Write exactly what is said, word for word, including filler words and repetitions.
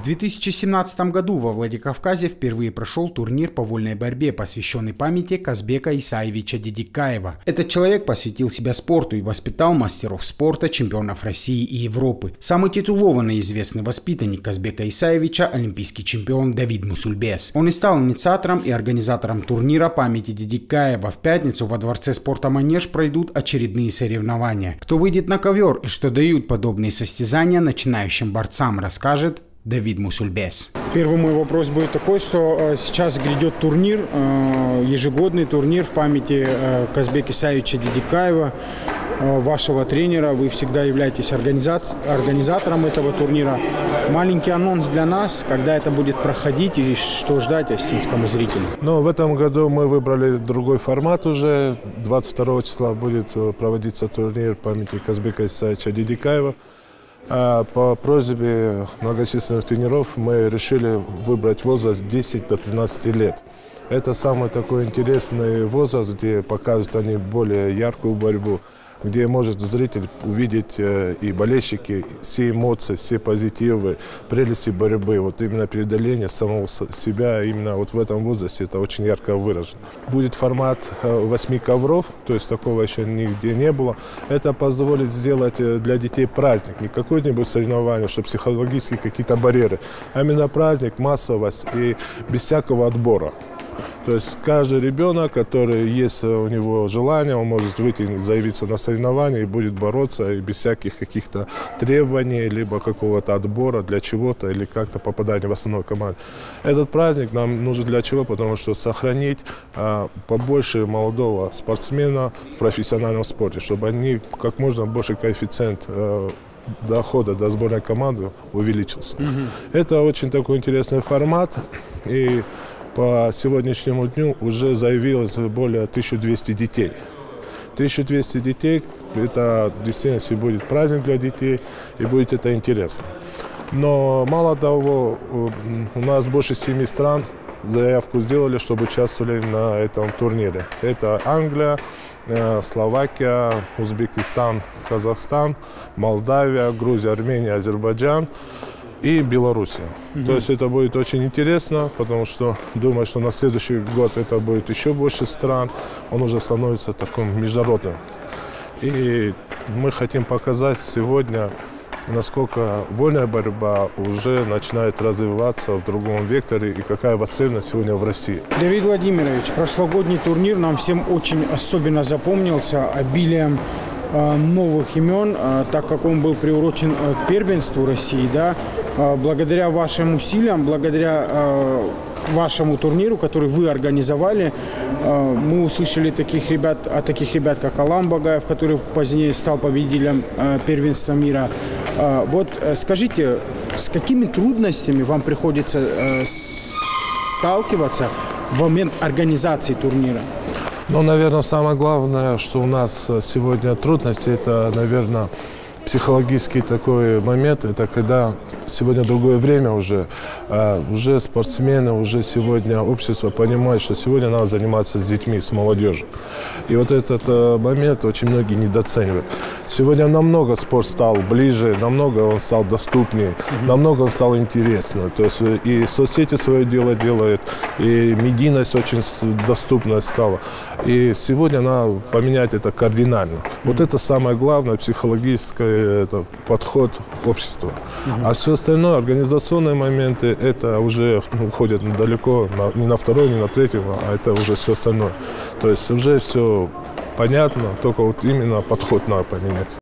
В две тысячи семнадцатом году во Владикавказе впервые прошел турнир по вольной борьбе, посвященный памяти Казбека Исаевича Дидикаева. Этот человек посвятил себя спорту и воспитал мастеров спорта, чемпионов России и Европы. Самый титулованный и известный воспитанник Казбека Исаевича – олимпийский чемпион Давид Мусульбес. Он и стал инициатором и организатором турнира памяти Дидикаева. В пятницу во Дворце спорта «Манеж» пройдут очередные соревнования. Кто выйдет на ковер и что дают подобные состязания начинающим борцам, расскажет Давид Мусульбес. Первый мой вопрос будет такой, что сейчас грядет турнир, ежегодный турнир в памяти Казбека Исаевича Дидикаева, вашего тренера. Вы всегда являетесь организатором этого турнира. Маленький анонс для нас, когда это будет проходить и что ждать осетинскому зрителю. Но в этом году мы выбрали другой формат уже. двадцать второго числа будет проводиться турнир памяти Казбека Исаевича Дидикаева. А по просьбе многочисленных тренеров мы решили выбрать возраст десять до тринадцати лет. Это самый такой интересный возраст, где показывают они более яркую борьбу, где может зритель увидеть и болельщики все эмоции, все позитивы, прелести борьбы. Вот именно преодоление самого себя именно вот в этом возрасте это очень ярко выражено. Будет формат восьми ковров, то есть такого еще нигде не было. Это позволит сделать для детей праздник, не какое-нибудь соревнование, что психологические какие-то барьеры, а именно праздник, массовость и без всякого отбора. То есть каждый ребенок, который есть у него желание, он может выйти, заявиться на соревнования и будет бороться и без всяких каких-то требований, либо какого-то отбора для чего-то или как-то попадания в основную команду. Этот праздник нам нужен для чего? Потому что сохранить а, побольше молодого спортсмена в профессиональном спорте, чтобы они как можно больше коэффициент а, дохода до сборной команды увеличился. Mm-hmm. Это очень такой интересный формат. И по сегодняшнему дню уже заявилось более тысячи двухсот детей. тысяча двести детей – это действительно будет праздник для детей, и будет это интересно. Но мало того, у нас больше семи стран заявку сделали, чтобы участвовали на этом турнире. Это Англия, Словакия, Узбекистан, Казахстан, Молдавия, Грузия, Армения, Азербайджан и Белоруссия. Mm-hmm. То есть это будет очень интересно, потому что думаю, что на следующий год это будет еще больше стран. Он уже становится таким международным. И мы хотим показать сегодня, насколько вольная борьба уже начинает развиваться в другом векторе и какая востребованность сегодня в России. Давид Владимирович, прошлогодний турнир нам всем очень особенно запомнился обилием новых имен, так как он был приурочен к первенству России, да, благодаря вашим усилиям, благодаря вашему турниру, который вы организовали, мы услышали таких ребят, от таких ребят, как Алан Багаев, который позднее стал победителем первенства мира. Вот скажите, с какими трудностями вам приходится сталкиваться в момент организации турнира? Ну, наверное, самое главное, что у нас сегодня трудности, это, наверное, психологический такой момент, это когда сегодня другое время уже, уже спортсмены, уже сегодня общество понимает, что сегодня надо заниматься с детьми, с молодежью. И вот этот момент очень многие недооценивают. Сегодня намного спорт стал ближе, намного он стал доступнее, mm-hmm. намного он стал интересным. То есть и соцсети свое дело делают, и медийность очень доступная стала. И сегодня надо поменять это кардинально. Mm-hmm. Вот это самое главное, психологическое это подход общества. Uh-huh. А все остальное, организационные моменты, это уже уходит далеко, на, не на второй, не на третий, а это уже все остальное. То есть уже все понятно, только вот именно подход надо поменять.